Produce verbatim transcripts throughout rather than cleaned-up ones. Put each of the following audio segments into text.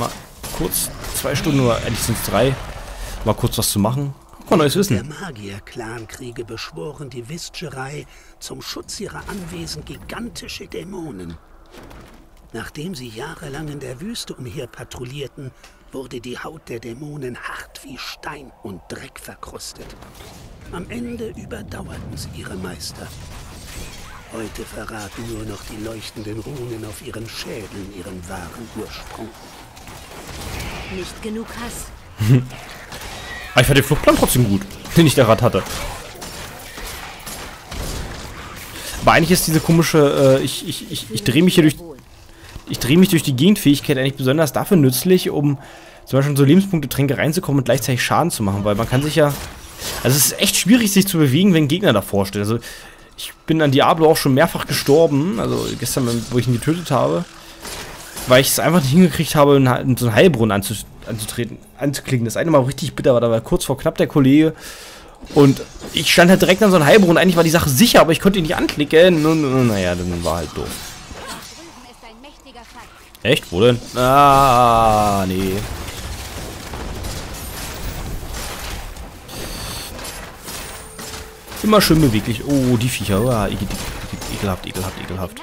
mal kurz zwei Stunden oder eigentlich sind es drei, mal kurz was zu machen. Mal neues Wissen. Der Magier-Clankriege beschworen die Vizjerei zum Schutz ihrer Anwesen gigantische Dämonen. Nachdem sie jahrelang in der Wüste umherpatrouillierten, wurde die Haut der Dämonen hart wie Stein und Dreck verkrustet. Am Ende überdauerten sie ihre Meister. Heute verraten nur noch die leuchtenden Runen auf ihren Schädeln ihren wahren Ursprung. Nicht genug Hass. Aber ich fand den Fluchtplan trotzdem gut, den ich da gerade hatte. Aber eigentlich ist diese komische, äh, ich, ich, ich, ich drehe mich hier durch, ich drehe mich durch die Gegenfähigkeit eigentlich besonders dafür nützlich, um zum Beispiel in so Lebenspunkte-Tränke reinzukommen und gleichzeitig Schaden zu machen, weil man kann sich ja, also es ist echt schwierig, sich zu bewegen, wenn Gegner davor stehen. Also ich bin an Diablo auch schon mehrfach gestorben, also gestern, wo ich ihn getötet habe, weil ich es einfach nicht hingekriegt habe, in so einen Heilbrunnen anzutreten, anzuklicken. Das eine Mal richtig bitter war, da war kurz vor knapp der Kollege und ich stand halt direkt an so einem Heilbrunnen. Eigentlich war die Sache sicher, aber ich konnte ihn nicht anklicken. Und, naja, dann war halt doof. Echt? Wo denn? Ah, nee. Immer schön beweglich. Oh, die Viecher. Oh, ekel, ekelhaft, ekelhaft, ekelhaft.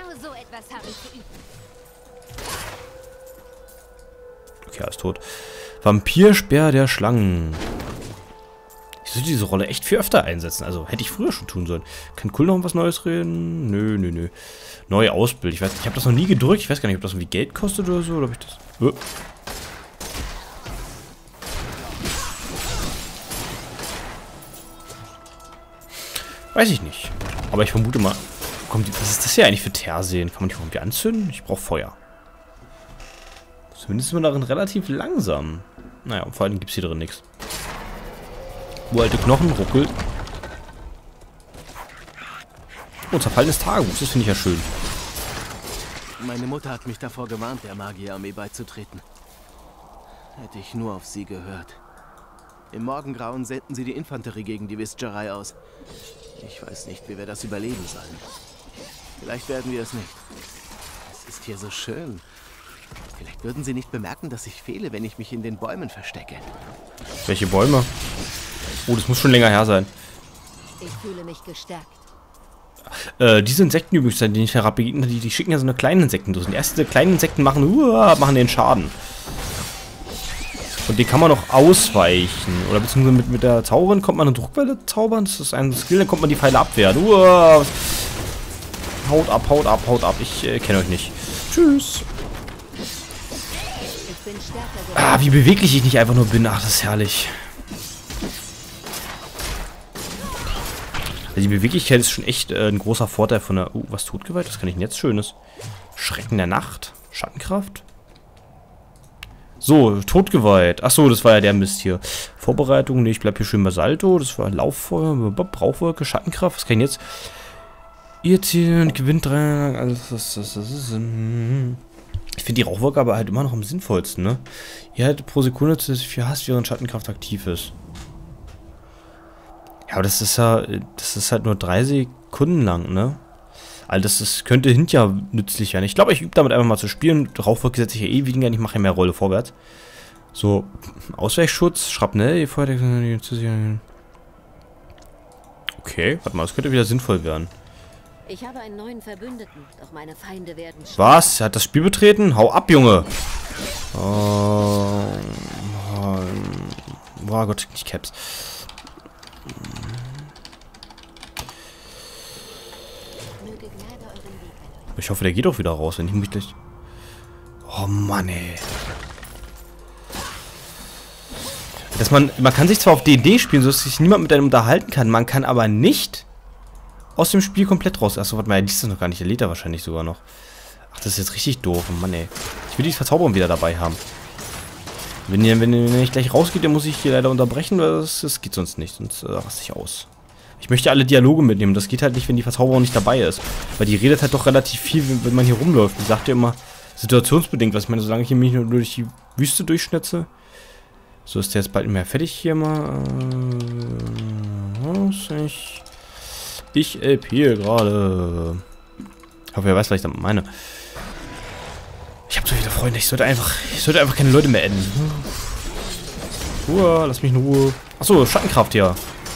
Okay, er ist tot. Vampirspeer der Schlangen. Ich sollte diese Rolle echt viel öfter einsetzen. Also, hätte ich früher schon tun sollen. Kann Cool noch was Neues reden? Nö, nö, nö. Neue Ausbild. Ich weiß, ich habe das noch nie gedrückt. Ich weiß gar nicht, ob das irgendwie Geld kostet oder so. Oder ob ich das... Oh. Weiß ich nicht. Aber ich vermute mal... Kommt die, was ist das hier eigentlich für Teerseen? Kann man die irgendwie anzünden? Ich brauche Feuer. Zumindest ist man darin relativ langsam. Naja, und vor allem gibt es hier drin nichts. Uralte Knochen, Ruckel. Oh, zerfallenes Tagebuch, das finde ich ja schön. Meine Mutter hat mich davor gewarnt, der Magierarmee beizutreten. Hätte ich nur auf sie gehört. Im Morgengrauen senden sie die Infanterie gegen die Vizjerei aus. Ich weiß nicht, wie wir das überleben sollen. Vielleicht werden wir es nicht. Es ist hier so schön. Vielleicht würden sie nicht bemerken, dass ich fehle, wenn ich mich in den Bäumen verstecke. Welche Bäume? Oh, das muss schon länger her sein. Ich fühle mich gestärkt. Äh, diese Insekten übrigens, die ich herabbegegne, die, die schicken ja so eine kleinen Insektendosen. Die ersten kleinen Insekten machen, uah, machen den Schaden. Und den kann man auch ausweichen. Oder beziehungsweise mit, mit der Zauberin kommt man eine Druckwelle zaubern. Das ist ein Skill, dann kommt man die Pfeile abwehren. Uah. Haut ab, haut ab, haut ab. Ich äh, kenne euch nicht. Tschüss. Ich bin stärker geworden. Ah, wie beweglich ich nicht einfach nur bin. Ach, das ist herrlich. Die Beweglichkeit ist schon echt äh, ein großer Vorteil von der... Uh, was Todgewalt? Was kann ich denn jetzt Schönes? Schrecken der Nacht? Schattenkraft? So, Todgewalt. Achso, das war ja der Mist hier. Vorbereitung, ne, ich bleib hier schön bei Salto. Das war Lauffeuer, Brauchwolke, Schattenkraft. Was kann ich jetzt? Ihr Ziel gewinnt drei... Also, das, das, das ist... Mm, ich finde die Rauchwolke aber halt immer noch am sinnvollsten, ne? Ihr halt pro Sekunde zusätzlich viel Hass, während Schattenkraft aktiv ist. Ja, aber das ist ja, das ist halt nur drei Sekunden lang, ne? Also das ist, könnte hinterher nützlich werden. Ich glaube, ich übe damit einfach mal zu spielen. Rauchwolke setze ich ja eh weniger, ich mache ja mehr Rolle vorwärts. So, Ausweichschutz, Schrapnell, okay, warte mal, das könnte wieder sinnvoll werden. Ich habe einen neuen Verbündeten, doch meine Feinde werden stark. Was? Er hat das Spiel betreten? Hau ab, Junge! Oh, oh, oh Gott, nicht Caps. Ich hoffe, der geht auch wieder raus, wenn ich mich gleich... Oh Mann, ey. Dass man... Man kann sich zwar auf D und D spielen, so dass sich niemand mit einem unterhalten kann. Man kann aber nicht aus dem Spiel komplett raus. Achso, warte mal, er liest das noch gar nicht. Der lädt er wahrscheinlich sogar noch. Ach, das ist jetzt richtig doof. Oh Mann, ey. Ich will die Verzauberung wieder dabei haben. Wenn ihr, wenn ihr nicht gleich rausgeht, dann muss ich hier leider unterbrechen, weil das, das geht sonst nicht. Sonst äh, raste ich aus. Ich möchte alle Dialoge mitnehmen. Das geht halt nicht, wenn die Verzauberung nicht dabei ist. Weil die redet halt doch relativ viel, wenn, wenn man hier rumläuft. Die sagt ja immer situationsbedingt. Was ich meine, solange ich hier mich nur durch die Wüste durchschnitze. So ist der jetzt bald nicht mehr fertig hier mal. Äh, ich ich L P hier gerade. Ich hoffe, er weiß, was ich damit meine. Ich habe so viele Freunde, ich sollte einfach, ich sollte einfach keine Leute mehr adden. Ruhe, lass mich in Ruhe. Achso, Schattenkraft hier.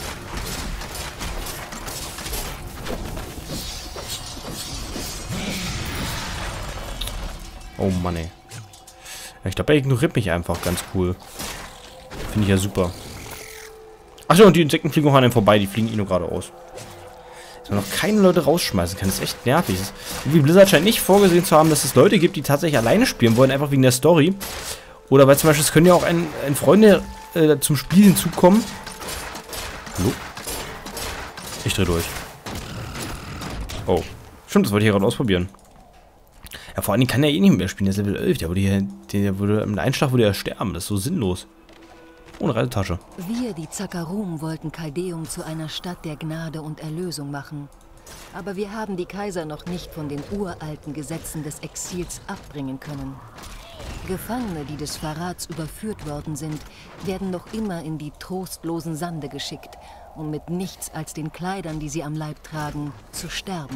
Oh Mann, ey. Ja, ich glaube, er ignoriert mich einfach ganz cool. Finde ich ja super. Achso, und die Insekten fliegen auch an einem vorbei, die fliegen eh nur geradeaus. Dass man noch keine Leute rausschmeißen kann, das ist echt nervig. Das ist, irgendwie Blizzard scheint nicht vorgesehen zu haben, dass es Leute gibt, die tatsächlich alleine spielen wollen, einfach wegen der Story. Oder weil zum Beispiel, es können ja auch ein, ein Freunde äh, zum Spiel hinzukommen. Hallo? Ich dreh durch. Oh. Stimmt, das wollte ich gerade ausprobieren. Ja, vor allen Dingen kann er eh nicht mehr spielen, der ist Level elf. Der würde hier, der würde, im Einschlag würde er sterben, das ist so sinnlos. Ohne Reisetasche. Wir, die Zakarum, wollten Kaldeum zu einer Stadt der Gnade und Erlösung machen. Aber wir haben die Kaiser noch nicht von den uralten Gesetzen des Exils abbringen können. Gefangene, die des Verrats überführt worden sind, werden noch immer in die trostlosen Sande geschickt, um mit nichts als den Kleidern, die sie am Leib tragen, zu sterben.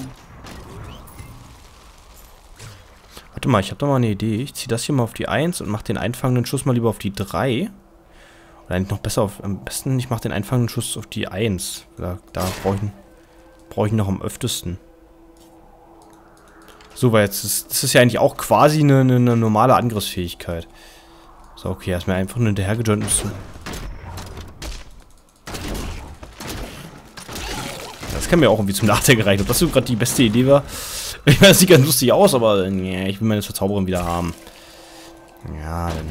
Warte mal, ich habe da mal eine Idee. Ich ziehe das hier mal auf die eins und mache den einfangenden Schuss mal lieber auf die drei. Oder eigentlich noch besser auf... Am besten, ich mache den einfangenden Schuss auf die eins. Da, da brauche ich, brauch ich noch am öftesten. So, weil jetzt ist... Das ist ja eigentlich auch quasi eine, eine, eine normale Angriffsfähigkeit. So, okay, er ist mir einfach nur hinterhergejoint. Das kann mir auch irgendwie zum Nachdenken reichen. Ob das so gerade die beste Idee war... Ich meine, das sieht ganz lustig aus, aber nee, ich will meine Verzauberung wieder haben. Ja, dann...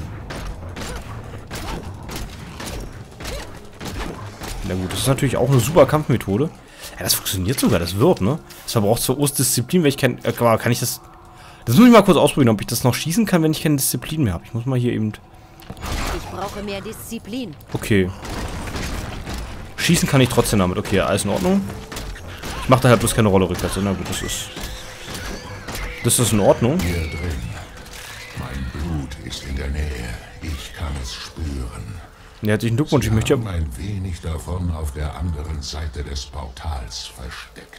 Na gut, das ist natürlich auch eine super Kampfmethode. Ja, das funktioniert sogar, das wird, ne? Das verbraucht zwar Disziplin, weil ich kein... Äh, kann ich das... Das muss ich mal kurz ausprobieren, ob ich das noch schießen kann, wenn ich keine Disziplin mehr habe. Ich muss mal hier eben... Ich brauche mehr Disziplin. Okay. Schießen kann ich trotzdem damit. Okay, alles in Ordnung. Ich mache da halt bloß keine Rolle rückwärts. Na gut, das ist... Das ist in Ordnung. Hier drin. Mein Blut ist in der Nähe. Ich kann es spüren. Ja, herzlichen Glückwunsch. Ich möchte ja... ein wenig davon auf der anderen Seite des Portals versteckt.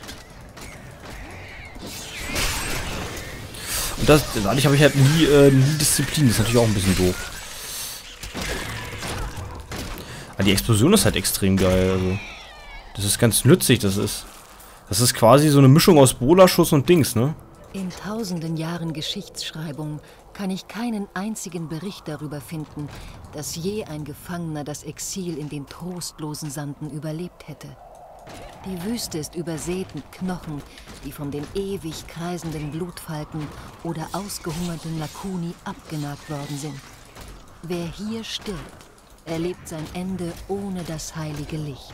Und das, dadurch habe ich halt nie, äh, nie Disziplin. Das ist natürlich auch ein bisschen doof. Aber die Explosion ist halt extrem geil. Also, das ist ganz nützlich. Das ist, das ist quasi so eine Mischung aus Bola-Schuss und Dings, ne? In tausenden Jahren Geschichtsschreibung kann ich keinen einzigen Bericht darüber finden, dass je ein Gefangener das Exil in den trostlosen Sanden überlebt hätte. Die Wüste ist übersät mit Knochen, die von den ewig kreisenden Blutfalken oder ausgehungerten Lakuni abgenagt worden sind. Wer hier stirbt, erlebt sein Ende ohne das heilige Licht.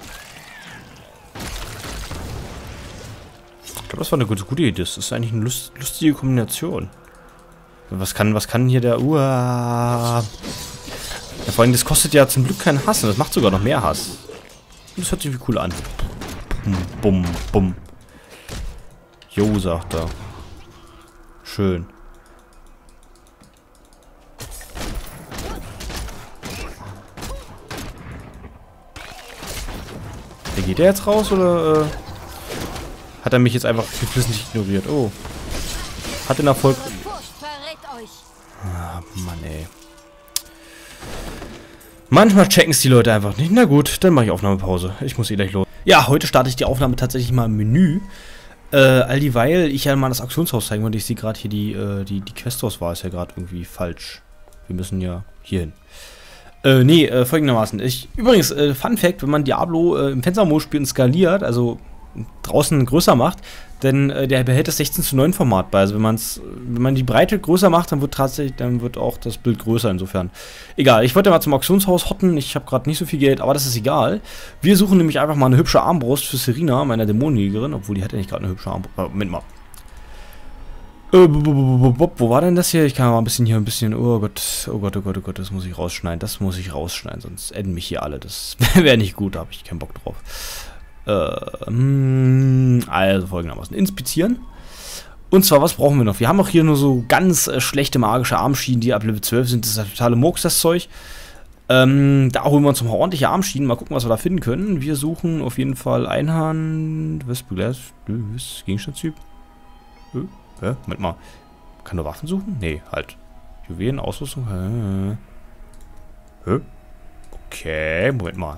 Ich glaube, das war eine gute, gute Idee. Das ist eigentlich eine lust, lustige Kombination. Was kann, was kann hier der... Uah. Ja, vor allem, das kostet ja zum Glück keinen Hass. Und das macht sogar noch mehr Hass. Und das hört sich wie cool an. Bum, bum, bum. Jo, sagt er. Schön. Der geht der jetzt raus, oder... Äh hat er mich jetzt einfach geflissentlich ignoriert? Oh. Hat den Erfolg... Ah, Mann, ey. Manchmal checken es die Leute einfach nicht. Na gut, dann mache ich Aufnahmepause. Ich muss eh gleich los. Ja, heute starte ich die Aufnahme tatsächlich mal im Menü. Äh, all dieweil ich ja mal das Auktionshaus zeigen wollte. Ich sehe gerade hier, die, äh, die, die Questauswahl ist ja gerade irgendwie falsch. Wir müssen ja hier hin. Äh, nee, äh, folgendermaßen. Ich, übrigens, äh, Fun Fact, wenn man Diablo äh, im Fenstermodus spielt und skaliert, also draußen größer macht, denn äh, der behält das sechzehn zu neun Format bei. Also wenn man's, wenn man die Breite größer macht, dann wird tatsächlich, dann wird auch das Bild größer insofern. Egal, ich wollte mal zum Auktionshaus hotten, ich habe gerade nicht so viel Geld, aber das ist egal. Wir suchen nämlich einfach mal eine hübsche Armbrust für Serena, meiner Dämonenjägerin, obwohl die hat ja nicht gerade eine hübsche Armbrust. Äh, Moment mal. Äh, wo war denn das hier? Ich kann mal ein bisschen hier ein bisschen, oh Gott, oh Gott, oh Gott, oh Gott, das muss ich rausschneiden, das muss ich rausschneiden, sonst enden mich hier alle, das wäre nicht gut, da habe ich keinen Bock drauf. Äh, also folgendermaßen. Inspizieren. Und zwar, was brauchen wir noch? Wir haben auch hier nur so ganz äh, schlechte magische Armschienen, die ab Level zwölf sind. Das ist ja totale Murks, das Zeug. Ähm, da holen wir uns noch ordentliche Armschienen. Mal gucken, was wir da finden können. Wir suchen auf jeden Fall Einhand. Was? Begleis? Was? Gegenstandstyp? Äh? Hä? Moment mal. Kann nur Waffen suchen? Nee, halt. Juwelen, Ausrüstung. Hä? Hä? Okay, Moment mal.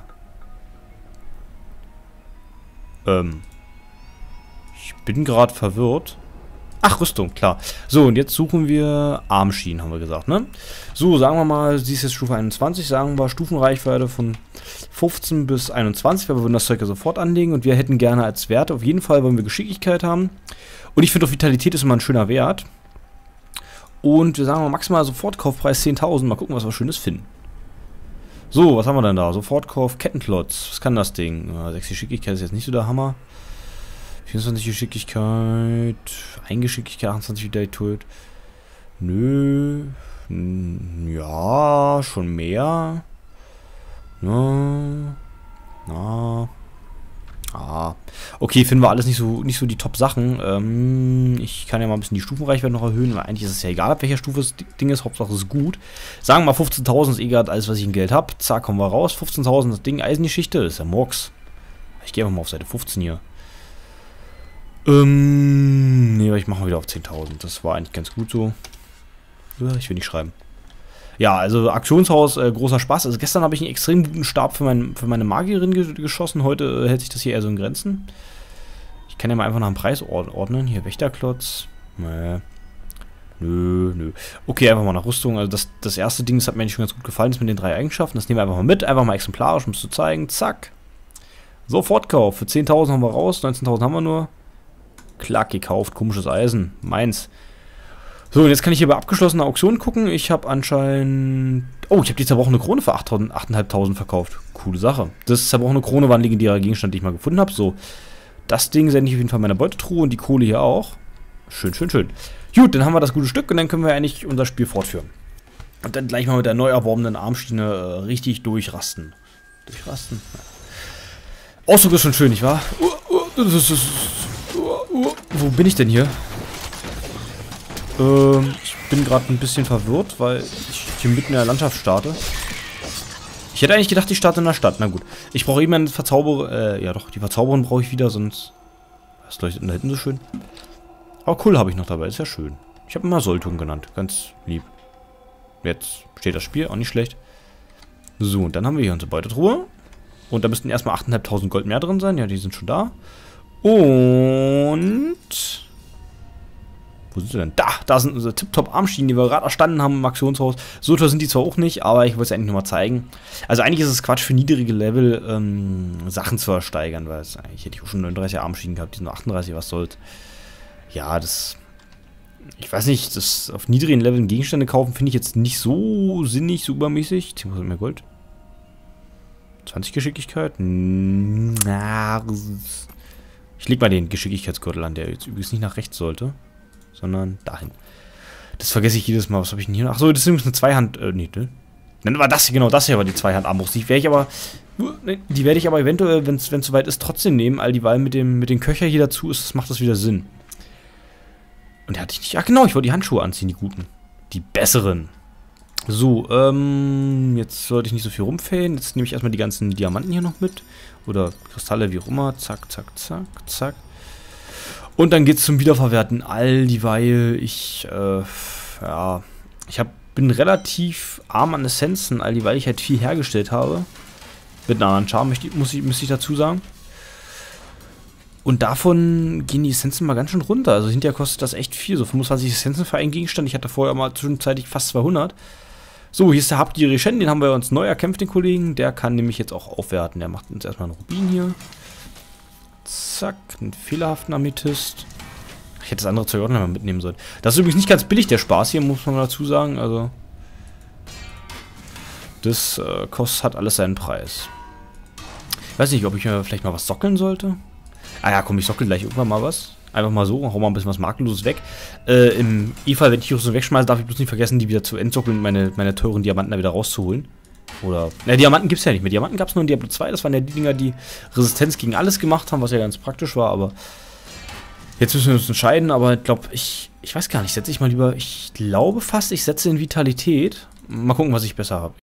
Ähm. Ich bin gerade verwirrt. Ach, Rüstung, klar. So, und jetzt suchen wir Armschienen, haben wir gesagt, ne? So, sagen wir mal, sie ist jetzt Stufe einundzwanzig, sagen wir Stufenreichweite von fünfzehn bis einundzwanzig, weil wir würden das Zeug ja sofort anlegen und wir hätten gerne als Wert, auf jeden Fall wollen wir Geschicklichkeit haben. Und ich finde auch Vitalität ist immer ein schöner Wert. Und wir sagen mal maximal Sofortkaufpreis zehntausend, mal gucken, was wir Schönes finden. So, was haben wir denn da? Sofortkauf, Kettenklotz, was kann das Ding? Ja, sechs Geschicklichkeit ist jetzt nicht so der Hammer. vierundzwanzig Geschicklichkeit, ein Geschicklichkeit, achtundzwanzig Vitalität. Nö. Ja, schon mehr. Na. Na. Ah. Okay, finden wir alles nicht so nicht so die Top-Sachen. Ähm, ich kann ja mal ein bisschen die Stufenreichweite noch erhöhen, weil eigentlich ist es ja egal, ab welcher Stufe das Ding ist. Hauptsache es ist gut. Sagen wir mal fünfzehntausend ist eh gerade alles, was ich in Geld habe. Zack, kommen wir raus. fünfzehntausend das Ding, Eisengeschichte, ist ja Murks. Ich gehe einfach mal auf Seite fünfzehn hier. Ähm, nee, ich mache mal wieder auf zehntausend. Das war eigentlich ganz gut so. Ich will nicht schreiben. Ja, also Aktionshaus, äh, großer Spaß. Also gestern habe ich einen extrem guten Stab für, mein, für meine Magierin ge geschossen. Heute äh, hält sich das hier eher so in Grenzen. Ich kann ja mal einfach nach dem Preis ordnen. Hier, Wächterklotz. Nee. Nö, nö. Okay, einfach mal nach Rüstung. Also das, das erste Ding, das hat mir eigentlich schon ganz gut gefallen, ist mit den drei Eigenschaften. Das nehmen wir einfach mal mit. Einfach mal exemplarisch, um es zu zeigen. Zack. Sofortkauf. Für zehntausend haben wir raus. neunzehntausend haben wir nur. Klack, gekauft. Komisches Eisen. Meins. So, und jetzt kann ich hier bei abgeschlossener Auktion gucken. Ich habe anscheinend... Oh, ich habe die zerbrochene Krone für achttausendfünfhundert verkauft. Coole Sache. Das zerbrochene Krone war ein legendärer Gegenstand, den ich mal gefunden habe. So, das Ding sende ich auf jeden Fall in meine Beutetruhe und die Kohle hier auch. Schön, schön, schön. Gut, dann haben wir das gute Stück und dann können wir eigentlich unser Spiel fortführen. Und dann gleich mal mit der neu erworbenen Armschiene äh, richtig durchrasten. Durchrasten? Ja. Ausdruck ist schon schön, nicht wahr? Uh, uh, das ist, das ist, uh, uh. Wo bin ich denn hier? Ähm, ich bin gerade ein bisschen verwirrt, weil ich hier mitten in der Landschaft starte. Ich hätte eigentlich gedacht, ich starte in der Stadt. Na gut. Ich brauche eben eine Verzauberung. Äh, ja doch, die Verzauberung brauche ich wieder, sonst... Was leuchtet denn da hinten so schön? Aber cool habe ich noch dabei, ist ja schön. Ich habe ihn mal Soltun genannt, ganz lieb. Jetzt steht das Spiel, auch nicht schlecht. So, und dann haben wir hier unsere Beutetruhe. Und da müssten erstmal achttausendfünfhundert Gold mehr drin sein. Ja, die sind schon da. Und... Wo sind sie denn? Da! Da sind unsere Tip-Top-Armschienen, die wir gerade erstanden haben im Aktionshaus. So teuer sind die zwar auch nicht, aber ich wollte es eigentlich nur mal zeigen. Also eigentlich ist es Quatsch für niedrige Level, ähm, Sachen zu ersteigern, weil es eigentlich hätte ich auch schon neununddreißig Armschienen gehabt, die sind nur achtunddreißig, was soll's. Ja, das... Ich weiß nicht, das auf niedrigen Leveln Gegenstände kaufen finde ich jetzt nicht so sinnig, so übermäßig. zehn Prozent mehr Gold. zwanzig Geschicklichkeit. Na, ich leg mal den Geschicklichkeitsgürtel an, der jetzt übrigens nicht nach rechts sollte, sondern dahin. Das vergesse ich jedes Mal. Was habe ich denn hier noch? Achso, das ist übrigens eine Zweihand... Äh, nee, ne? Dann war das hier, genau, das hier war die Zweihand-Armbrust. Die werde ich aber... Die werde ich aber eventuell, wenn es soweit ist, trotzdem nehmen, all dieweil mit dem, mit den Köcher hier dazu ist, macht das wieder Sinn. Und der hatte ich nicht... Ach genau, ich wollte die Handschuhe anziehen, die guten. Die besseren. So, ähm... Jetzt sollte ich nicht so viel rumfällen. Jetzt nehme ich erstmal die ganzen Diamanten hier noch mit. Oder Kristalle, wie auch immer. Zack, zack, zack, zack. Und dann geht's zum Wiederverwerten. All dieweil ich, äh... Ja... Ich hab, bin relativ arm an Essenzen, all dieweil ich halt viel hergestellt habe. Mit einer anderen Charme, muss ich, muss ich dazu sagen. Und davon gehen die Essenzen mal ganz schön runter. Also hinterher kostet das echt viel. So fünfundzwanzig Essenzen für einen Gegenstand. Ich hatte vorher mal zwischenzeitlich fast zweihundert. So, hier ist der habgierige Shen. Den haben wir uns neu erkämpft, den Kollegen. Der kann nämlich jetzt auch aufwerten. Der macht uns erstmal einen Rubin hier. Zack, einen fehlerhaften Amethyst. Ich hätte das andere Zeug auch noch mal mitnehmen sollen. Das ist übrigens nicht ganz billig, der Spaß hier, muss man dazu sagen. Also, das äh, kostet, hat alles seinen Preis. Ich weiß nicht, ob ich mir vielleicht mal was sockeln sollte. Ah ja, komm, ich sockel gleich irgendwann mal was. Einfach mal so, hau mal ein bisschen was Makelloses weg. Äh, im E-Fall, wenn ich die so wegschmeiße, darf ich bloß nicht vergessen, die wieder zu entsockeln und meine, meine teuren Diamanten da wieder rauszuholen. Oder, ne, Diamanten gibt es ja nicht mehr. Diamanten gab es nur in Diablo zwei. Das waren ja die Dinger, die Resistenz gegen alles gemacht haben, was ja ganz praktisch war, aber jetzt müssen wir uns entscheiden, aber ich glaube, ich, ich weiß gar nicht, setze ich mal lieber, ich glaube fast, ich setze in Vitalität. Mal gucken, was ich besser habe.